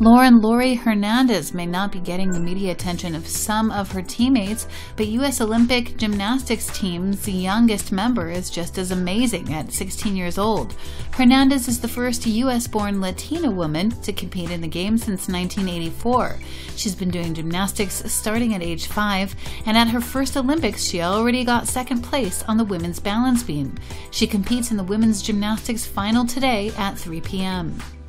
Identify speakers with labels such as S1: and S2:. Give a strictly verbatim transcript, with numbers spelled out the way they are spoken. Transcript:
S1: Lauren Laurie Hernandez may not be getting the media attention of some of her teammates, but U S Olympic gymnastics team's youngest member is just as amazing at sixteen years old. Hernandez is the first U S-born Latina woman to compete in the Games since nineteen eighty-four. She's been doing gymnastics starting at age five, and at her first Olympics she already got second place on the women's balance beam. She competes in the women's gymnastics final today at three p m